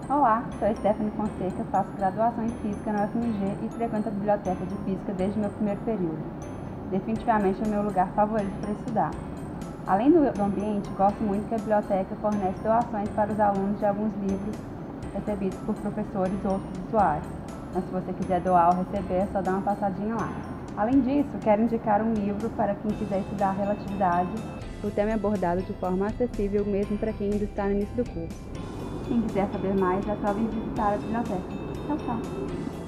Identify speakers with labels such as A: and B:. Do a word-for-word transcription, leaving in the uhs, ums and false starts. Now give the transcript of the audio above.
A: Olá, sou Stephanie Fonseca, faço graduação em Física na U F M G e frequento a biblioteca de Física desde o meu primeiro período. Definitivamente é o meu lugar favorito para estudar. Além do ambiente, gosto muito que a biblioteca fornece doações para os alunos de alguns livros recebidos por professores ou outros usuários. Mas se você quiser doar ou receber, é só dar uma passadinha lá. Além disso, quero indicar um livro para quem quiser estudar relatividade. O tema é abordado de forma acessível mesmo para quem ainda está no início do curso. Quem quiser saber mais, é só vir visitar a biblioteca. Tchau, tchau!